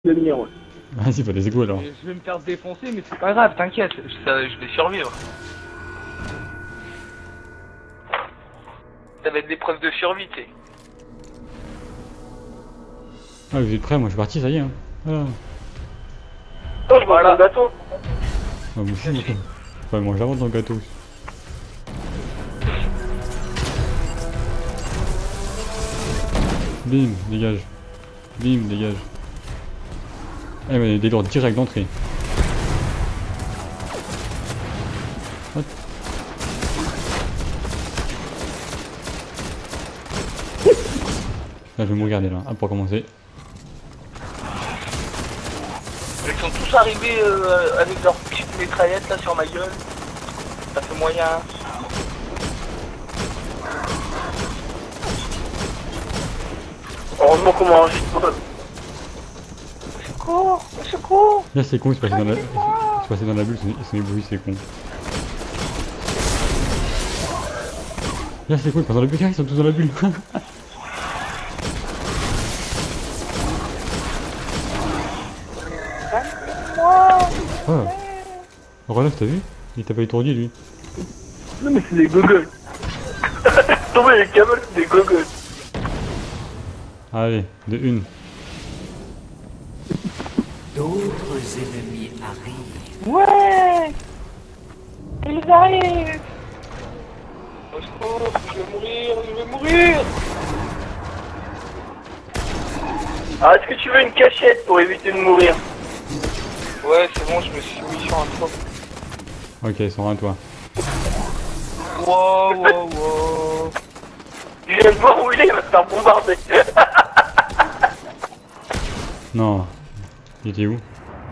demi-heure, ouais. Vas-y, bah les égouts alors. Je vais me faire défoncer, mais c'est pas grave, t'inquiète, je vais survivre. Ça va être des preuves de survie, tu sais. Ah, vous êtes prêts? Moi je suis parti, ça y est. Hein. Voilà. Oh, je vois un gâteau. Ah, moi aussi, moi. Enfin, moi j'avance dans le gâteau. Bim, dégage. Bim, dégage. Eh, mais des lourds direct d'entrée. Hop. Là, je vais me regarder là, pour commencer. Ils sont tous arrivés avec leurs petites mitraillettes là sur ma gueule. Ça fait moyen. Heureusement qu'on m'enregistre. Secours, secours. Là, c'est con, il se passait dans la bulle, ils sont éblouis, c'est con. Là, c'est con, ils passent dans la bulle, ils sont tous dans la bulle. Ah. Relève, t'as vu? Il t'a pas étourdi lui. Non, mais c'est des gogoles. Tombez les câbles, c'est des gogoles. Allez, de une. D'autres ennemis arrivent. Ouais. Ils arrivent. Au secours, je vais mourir, je vais mourir. Alors, est-ce que tu veux une cachette pour éviter de mourir? Ouais, c'est bon, je me suis mis sur un toit. Ok, ils sont à toi. Wow, wow, wow. Je viens de voir où il est, il va se faire bombarder. Non. Il était où?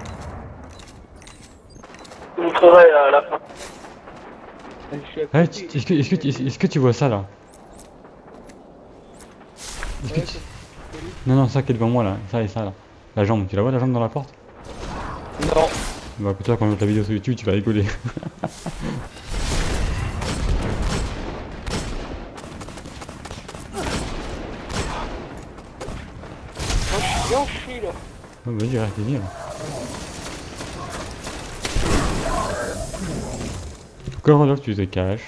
Je vous montrerai à la fin. Ouais, est-ce que tu vois ça là? Est-ce que tu... Non, non, ça qui est devant moi là, ça et ça là. La jambe, tu la vois la jambe dans la porte? Non. Bah écoute, toi quand je mets ta vidéo sur YouTube, tu vas rigoler. Moi, je suis bien enfuie là. Oh, vas-y, reste venir. Pourquoi là tu te caches?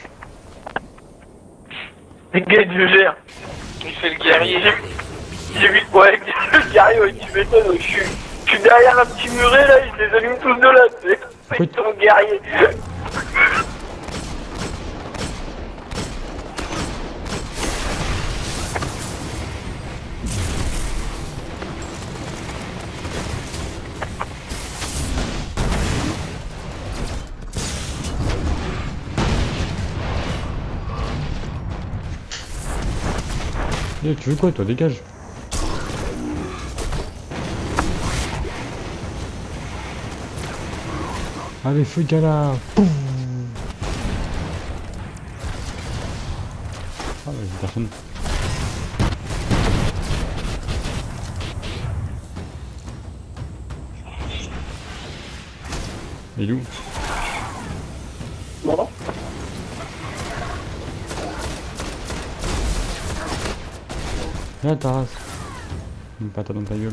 Les gars, je gère. Il fait le guerrier. J'ai vu, ouais, le guerrier, ouais, tu m'étonnes, ouais, je suis derrière un petit muret là, je les allume tous de là, tu sais. C'est ton guerrier. Eh, tu veux quoi toi? Dégage. Allez, feu de gala. Poum. Ah ouais, personne. Il est où? Bon. Là, ta race. Une patate dans ta gueule.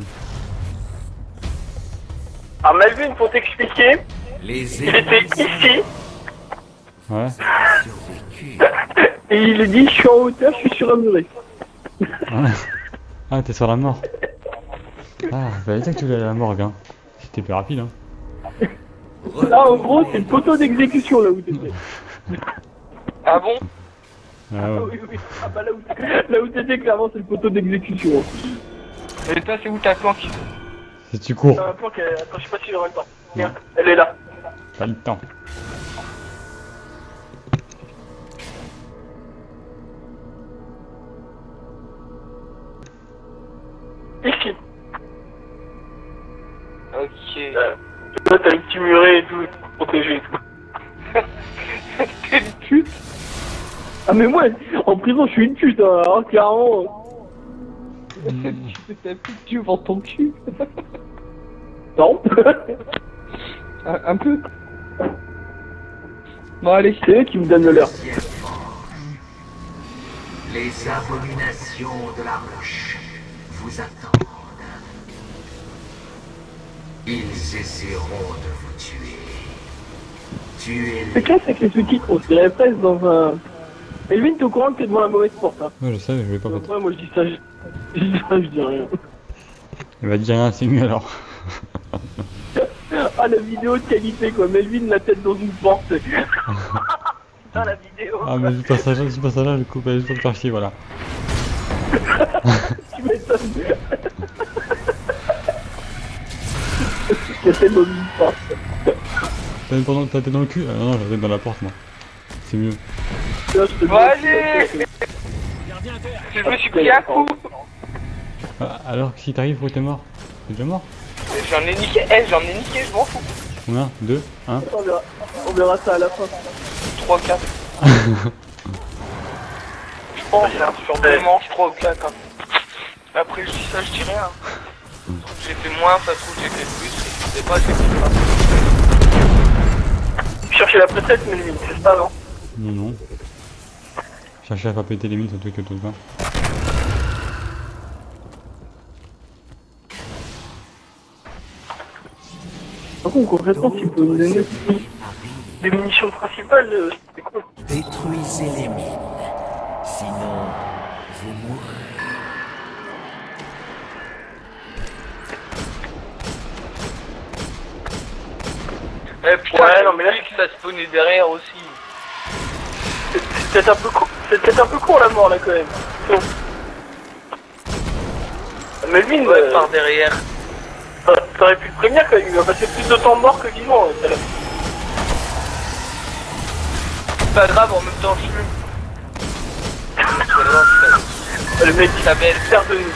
Alors Melvin, pour t'expliquer, Les il était ennemis ici, Ouais. survécu. et il a dit, je suis en hauteur, je suis sur un muret. Ah, t'es sur la mort. Ah, bah dire que tu voulais aller à la morgue, hein. C'était plus rapide, hein. Là, en gros, c'est le poteau d'exécution, là où t'étais. Ah bon? Ah Ah ouais. oui, oui. Ah bah là où t'étais, clairement, c'est le poteau d'exécution. Et toi, c'est où ta planque? Si tu cours, Un plan qu'elle... Attends, je sais pas si j'aurai le temps. Merde, elle est là. pas le temps. Ici. Ok. Là, t'as le petit muret et tout, pour protéger et tout. T'es une pute. Ah mais moi, en prison, je suis une pute, hein, clairement. Tu fais ta pute, tu vends ton cul. Non. Un peu. Bon, allez. C'est eux qui me donnent l'heure. Les abominations de la roche vous attendent. Ils essaieront de vous tuer. Tuez-les. C'est clair, c'est que les sous-titres, on se dirait presque dans un... Elvin, t'es au courant que t'es devant la mauvaise porte, hein. Ouais, je sais, je vais pas Après, moi je dis ça, je dis ça, je dis rien. Il va dire rien, c'est mieux alors. Ah, la vidéo de qualité, quoi. Melvin, la tête dans une porte. Putain, la vidéo. Ah, mais ce passage-là, je coupe, je peux le faire chier, voilà. Tu m'étonnes. La tête dans une porte. T'as tête dans le cul? Ah non, j'ai la tête dans la porte, moi. C'est mieux. Là, je te Bon, allez. Je me suis pris un coup. Ah, alors, si t'arrives, où t'es mort? T'es déjà mort? J'en ai niqué, je m'en fous. Combien? 2? 1? On verra ça à la fin. 3, 4. Je pense, hein, sur 2 manches, 3 ou 4. Hein. Après, je dis ça, je dis rien. J'ai fait moins, ça se trouve, j'ai fait plus. Je sais pas, j'ai fait pas. Chercher la prétette, mais limite, c'est ça, non? Non, non. Chercher à pas péter les mines, surtout que tout va. Par contre, concrètement, tu peux me donner des munitions principales, c'est cool. Détruisez les mines. Sinon, vous mourrez. Eh putain, ouais, non, mais là, que ça spawnait derrière aussi. C'est peut-être un peu court, c'est peut-être un peu court la mort là quand même. Bon. Melvin, Ouais, par derrière. t'aurais pu le prévenir quand même, il va passer plus de temps mort que vivant. C'est pas grave, en même temps, je fume. Le mec Il s'appelle perd de nous.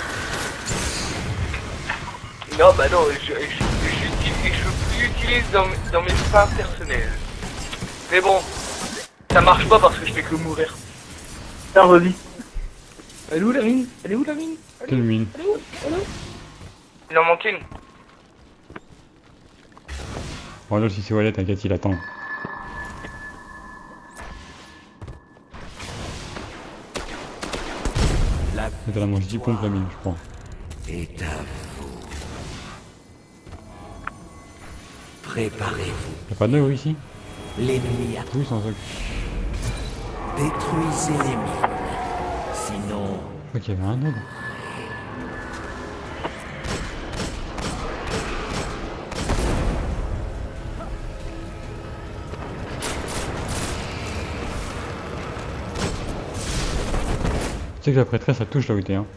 Non, bah non, je l'utilise dans mes fins personnelles. Mais bon, ça marche pas parce que je fais que mourir. Tiens, vas-y. Elle est où la mine? Elle est où la mine? Quelle mine? Elle est où? Elle est où? Il en manque une. Bon, là, si c'est Wallet, t'inquiète, il attend. C'est la manche 10 pompes la mine, je crois. est à vous. Préparez-vous. Y'a pas d'œuvre ici? L'ennemi a... Oui, sans ça. Détruisez les mines. Sinon, Je crois qu'il y avait un œuvre. Tu sais que la prêtresse, ça touche là où t'es, hein.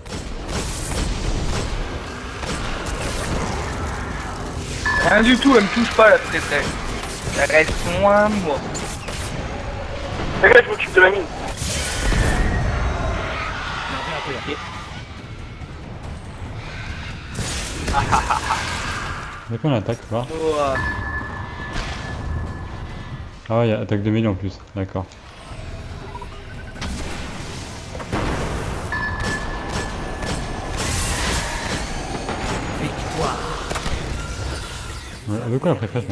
Rien du tout, elle me touche pas la prêtresse. Elle reste loin de moi. Regarde, je m'occupe de la mine. Y'a quoi l'attaque, voir? Oh, Ah ouais, y'a attaque de mêlée en plus, d'accord. victoire. Ouais, elle veut quoi la prêtresse là?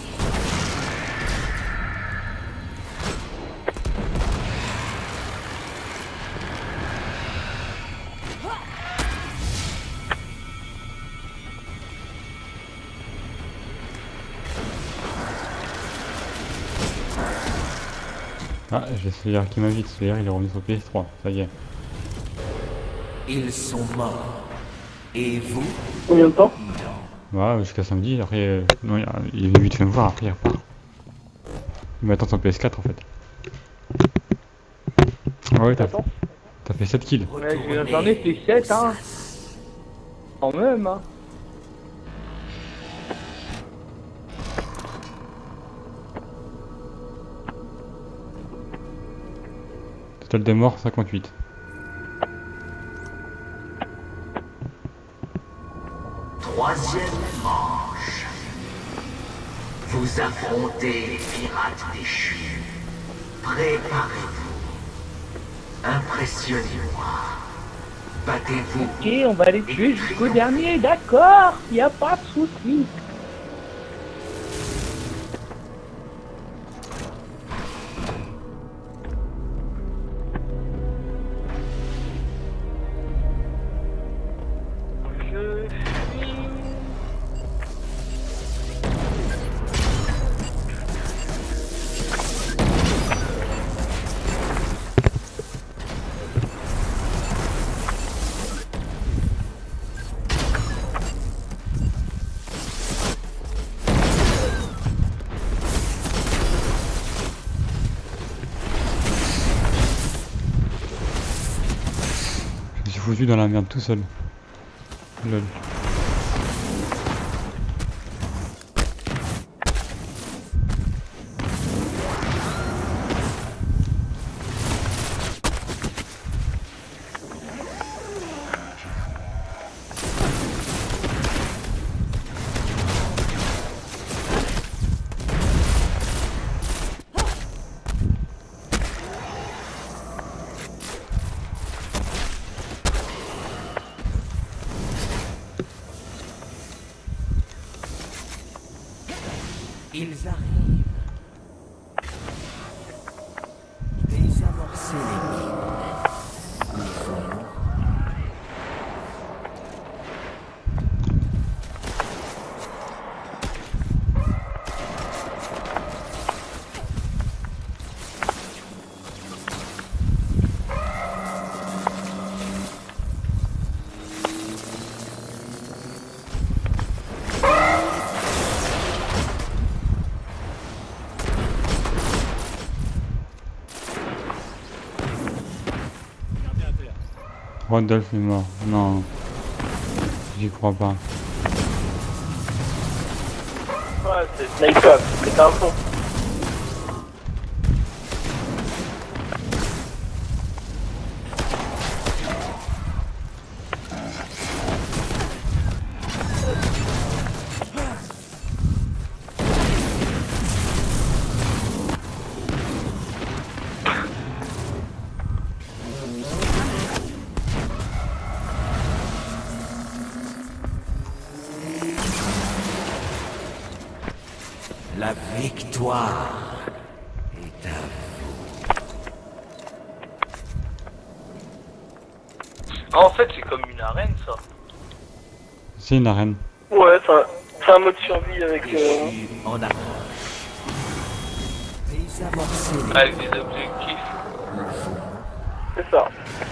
Ah, j'ai celui-là qui m'invite, celui-là il est revenu sur PS3, ça y est. Ils sont morts. Et vous? Combien de temps? Ouais, jusqu'à samedi, après, non, il est venu vite fait me voir, après il repart. Il m'attend sur PS4 en fait. Ah ouais, t'as fait 7 kills. ouais, j'en ai fait 7, hein. Quand même, hein. Total des morts, 58. Troisième manche. Vous affrontez les pirates déchus. Préparez-vous. Impressionnez-moi. Battez-vous. Ok, on va les tuer jusqu'au dernier, d'accord, y a pas de soucis. foutu dans la merde tout seul. Lol. Ils arrivent. Désamorcer les mines. Nous sommes Rodolphe est mort. Non. J'y crois pas. Ouais, c'est sniper, c'est un fond. la victoire est à vous. En fait, c'est comme une arène, ça. C'est une arène. Ouais, c'est un mode survie avec... Déchu en approche. Désamorcer les Avec des objectifs. C'est ça.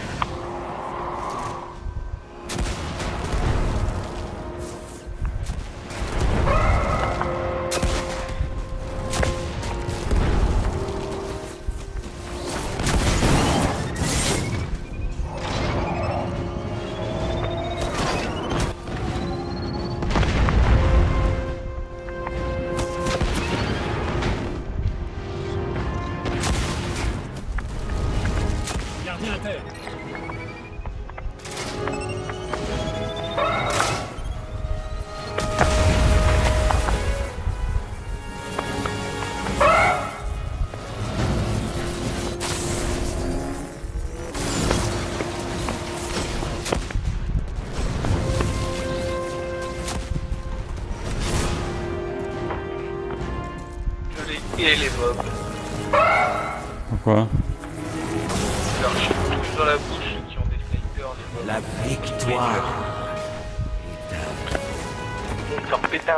Et les mobs. Pourquoi? Leur chute dans la bouche qui ont des snipers, les mobs. la victoire est à vous. Ils sont pétins.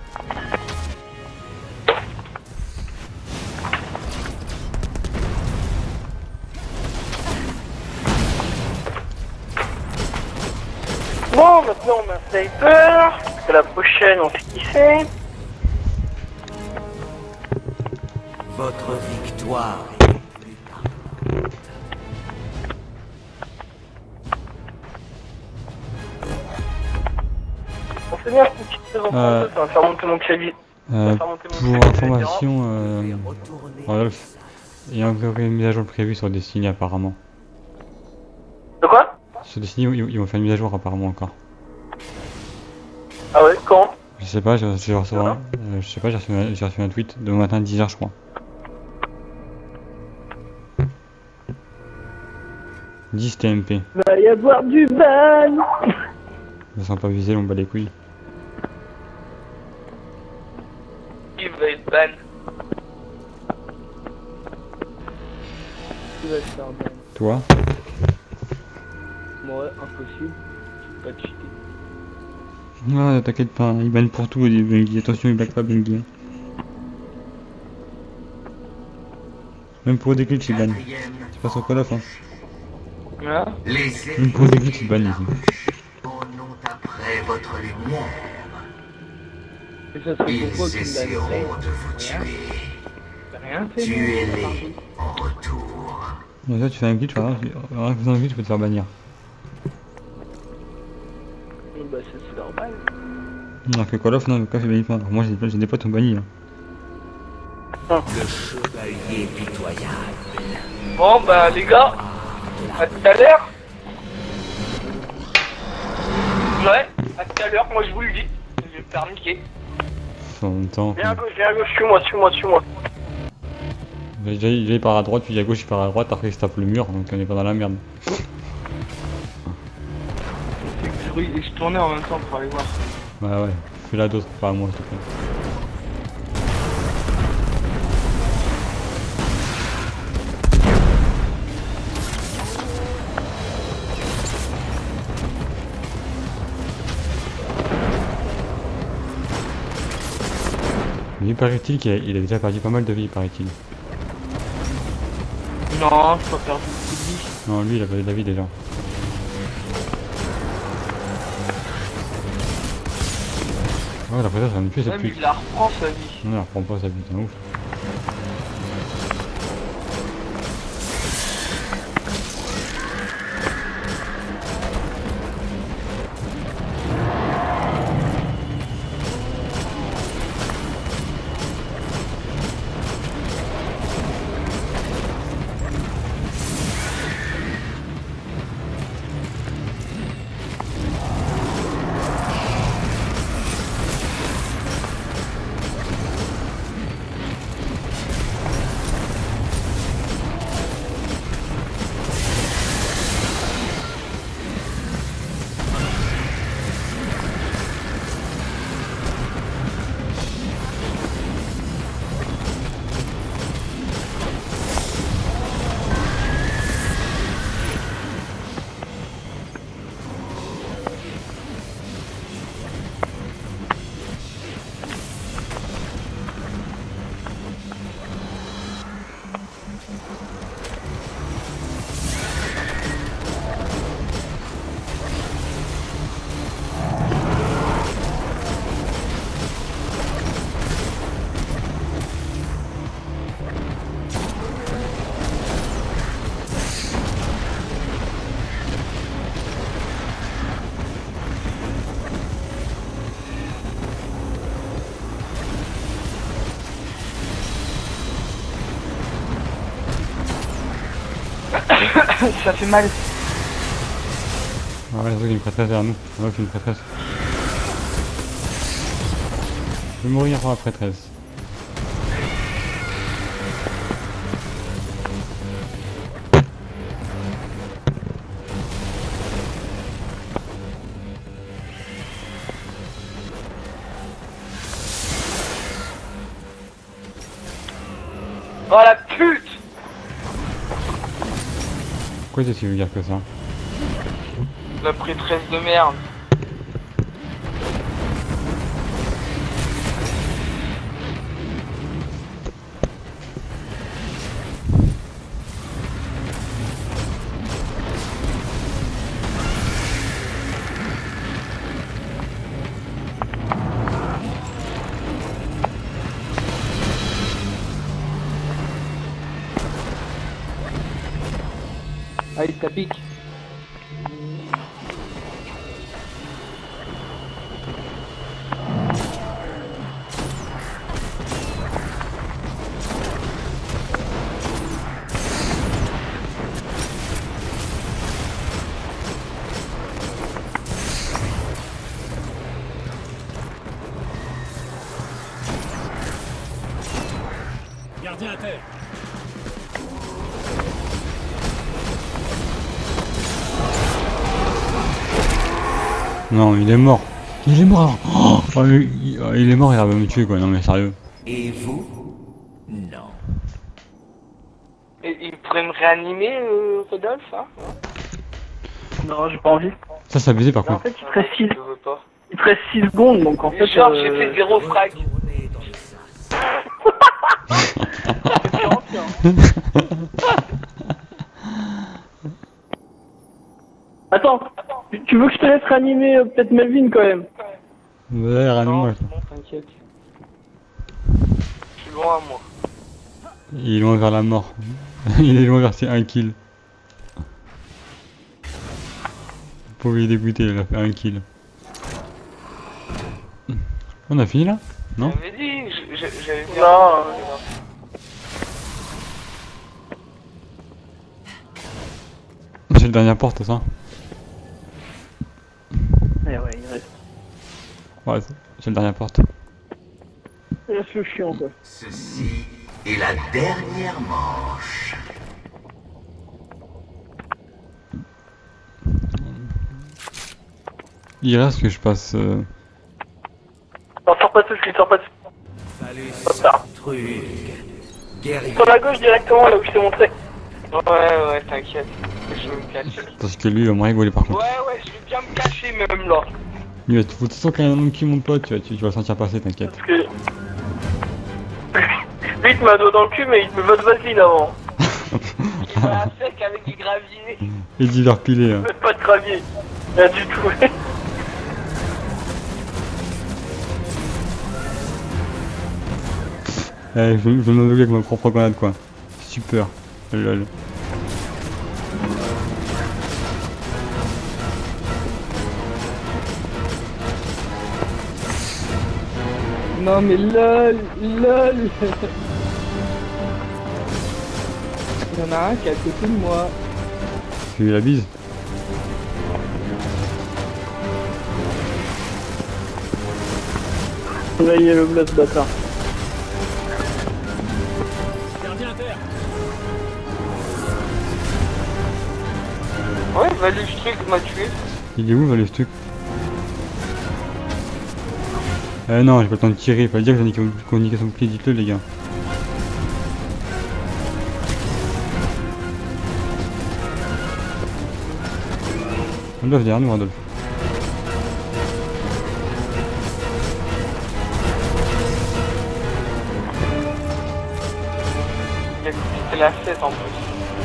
Bon, maintenant on a un sniper. C'est la prochaine, on sait qui c'est. Votre victoire est plus parfaite. On fait bien une petite saison 32, ça va faire monter mon crédit. Pour information, Retournez Rodolphe, il y a encore une mise à jour prévue sur Destiny apparemment. De quoi? Sur Destiny, ils vont faire une mise à jour apparemment encore. Ah ouais, quand? Je sais pas, j'ai reçu un tweet demain matin 10h je crois. 10 TMP. Va y avoir du ban. Je me sens pas visé, on bat les couilles. Qui va être ban? Tu vas te faire ban. Toi? Ouais, impossible. Pas de cheater. Non, t'inquiète pas, il banne pour tout, Bungie. Attention, il blague pas Bungie. Même pour des glitches, il banne. C'est pas sur Call of, hein. Ah. Les Même pour des glitches, il banne ici. au nom après votre lumière. Et ça serait Ils pourquoi qu'il essaieront de vous tuer. T'as rien fait? Tuez-les en retour. Bon, ça, tu fais un glitch, voilà, en faisant un glitch, tu peux te faire bannir. bah c'est normal. Alors que Call of, non, le cas fait banni pas. Moi j'ai des potes ont banni. Hein. Le chevalier pitoyable. Bon bah les gars, à tout à l'heure. Ouais, à tout à l'heure, moi je vous le dis. Je vais me faire niquer. En même temps. Viens à gauche, suis-moi. Il part à droite, puis à gauche, il part à droite, après il se tape le mur, donc on est pas dans la merde. C'est que je tournais en même temps pour aller voir. Bah ouais, fais la dose, pas à moi s'il te plaît. Il paraît-il qu'il a déjà perdu pas mal de vie, paraît-il. Non, je peux perdre beaucoup de vie. Non, lui il a perdu de la vie déjà. Ouais, la prétesse, ça ne plus cette Même pute. il la reprend sa vie. Non, elle reprend pas sa vie, c'est un ouf. Ça fait mal. Ah ouais, c'est vrai qu'il y a une prêtresse derrière nous. On voit qu'il y a une prêtresse. Je vais mourir pour la prêtresse. Oh la pute! Pourquoi t'es si vulgaire que ça? La prêtresse de merde. Allez, ça pique. Gardien à terre. Non, il est mort. Il est mort. Oh, il est mort, il va me tuer quoi. Non mais sérieux. Et vous? Non. Et il pourrait me réanimer, Rodolphe, hein? Non, j'ai pas envie. Ça c'est abusé par En contre. fait, il te reste 6, Je veux pas. il te reste 6 secondes, donc en fait... Genre, j'ai fait 0 frag. Retournez dans le sas. Attends, tu veux que je te laisse réanimer peut-être Melvin quand même? Ouais, ranime-moi. T'inquiète. Je suis loin, moi. Il est loin vers la mort. Il est loin vers ses 1 kill. Vous pouvez dégoûter, il a fait 1 kill. On a fini là? Non? J'avais dit, j'avais dit. Non, C'est la dernière porte ça? eh ouais, il reste. Ouais, c'est la dernière porte. Il reste le chiant quoi. Ceci est la dernière manche. Il reste que je passe... Non, sors pas tout de suite, sors pas tout de suite. Salut, Pas tard. truc. Guerrier. Sur la gauche directement, là où je t'ai montré. Ouais, t'inquiète. Je vais me cacher. Parce que lui il va me rigoler par contre. Ouais, je vais bien me cacher même là. Lui, de toute façon quand il y a un homme qui monte pas, tu vas le sentir passer, t'inquiète. Parce que... Lui, il te met un doigt dans le cul, mais il te met pas de vaseline avant. Il va à sec avec du gravier. Il dit leur piler. Hein. Il met pas de gravier. Rien du tout. Je me demande avec ma propre grenade quoi. Super. Lol. Non mais lol. Il y en a un qui est à côté de moi. Tu veux la bise? Là, il y a le blast bâtard. Ouais, Valu truc m'a tué. Il est où le truc? Non, j'ai pas le temps de tirer, fallait dire que j'ai niqué son bouclier, dites-le les gars. Adolphe derrière nous, Adolphe. Il a cru que c'était la fête en plus.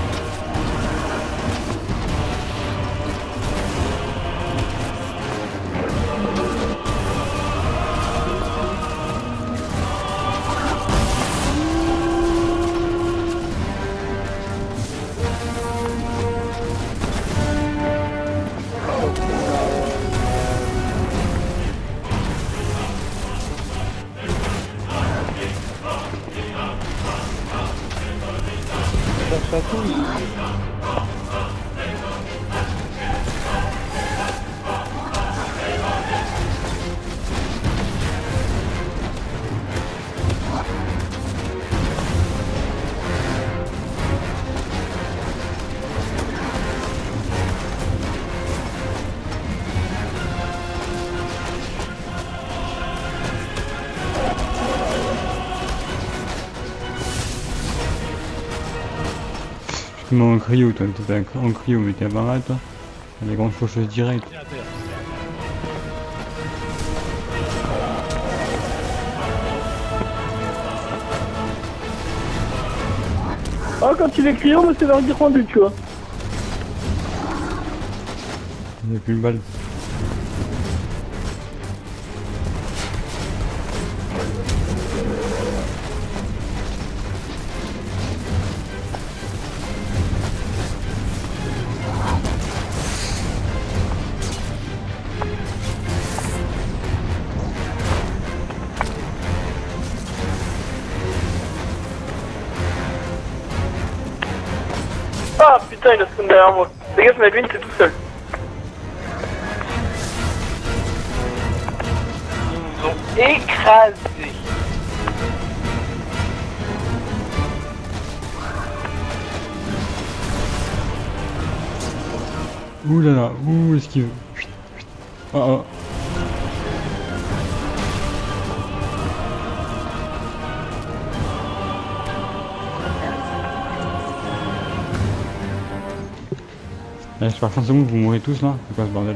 Tu m'as en cryo, toi, t'étais en cryo, mais t'es pas mal, toi. Les grandes faucheuses directes. Ah, quand il est cryo, mais c'est leur dire rendu, tu vois. Il n'y a plus de balle. Ah putain, il a spawn derrière moi. Fais gaffe, Madwin, t'es tout seul. Ils nous ont écrasés. Ouh là là, ouh, esquive. Ah ah. Allez, je pars 30 secondes, vous mourrez tous là. C'est quoi ce bordel?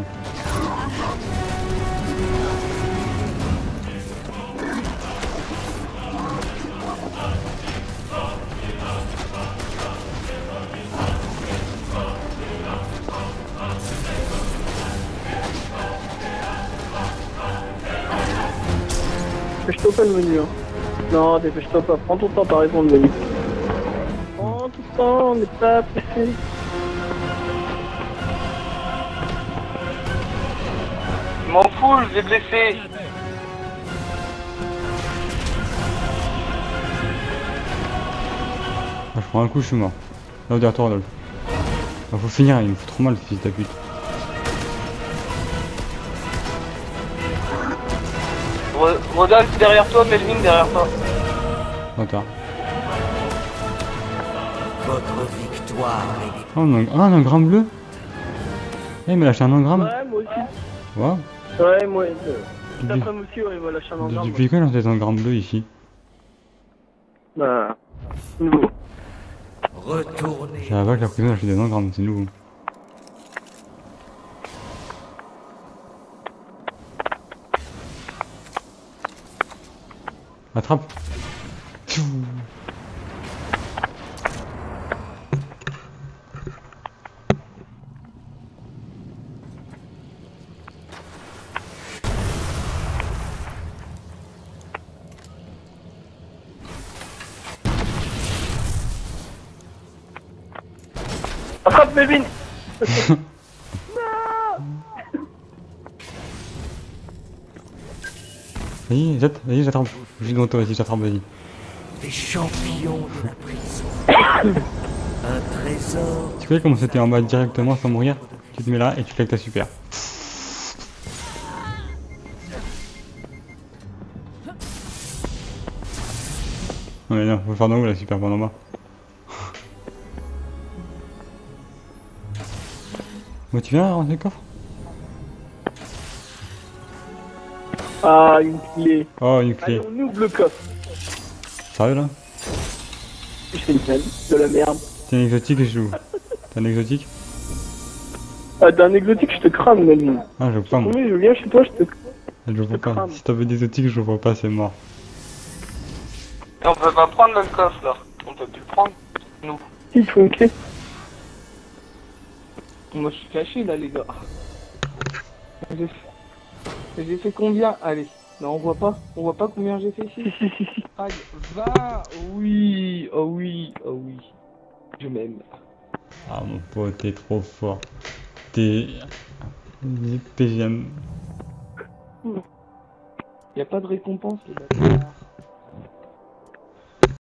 Dépêche-toi pas le menu, hein. Non, dépêche-toi pas, prends ton temps, t'as raison le menu. Prends tout le temps, on n'est pas pressé. Je m'en fous, je l'ai blessé. je prends un coup, je suis mort. Là, derrière toi, Rodolphe. Ah, faut finir, il me fout trop mal, fils de pute. Rodolphe derrière toi, Melvin derrière toi. Attends. Votre victoire est Oh, un engramme bleu. Eh, il m'a lâché un engramme. Ouais, moi aussi. Waouh. Ouais, moi. Cet Depuis après-midi aussi, ouais, il va lâcher un engramme. depuis quand il a des engrammes bleus ici? Bah. Nouveau. retournée. Je savais pas que la prison a fait des engrammes, c'est nouveau. Attrape. Pfiou. Attrape, Melvin. Vas-y, jette, vas-y, j'attrape. Je suis devant toi, vas-y, j'attrape, vas-y. Des champions de la prison. Un trésor. Tu connais comment c'était en bas directement sans mourir? Tu te mets là et tu claques ta super. Non mais non, faut le faire d'en haut la super, pas d'en bas. Bon, tu viens rentrer le coffre? Ah, une clé. Oh, une Allez, clé. on ouvre le coffre. Sérieux là? Je fais une scène de la merde. C'est un exotique et je joue. T'es un exotique? Ah, d'un exotique, je te crame, Melvin. Ah, je vois pas moi. Combien je viens chez toi, je te. Je le vois pas. crame. Si t'avais des exotiques, je le vois pas, c'est mort. Et on peut pas prendre le coffre là. On peut plus le prendre. Nous. Il faut une clé. Moi je suis caché là les gars. J'ai fait combien? Allez. Non on voit pas combien j'ai fait ici. Aïe, 20. Oui, oh oui, oh oui. Je m'aime. Ah mon pote, t'es trop fort. T'es jeune. Y a pas de récompense les gars.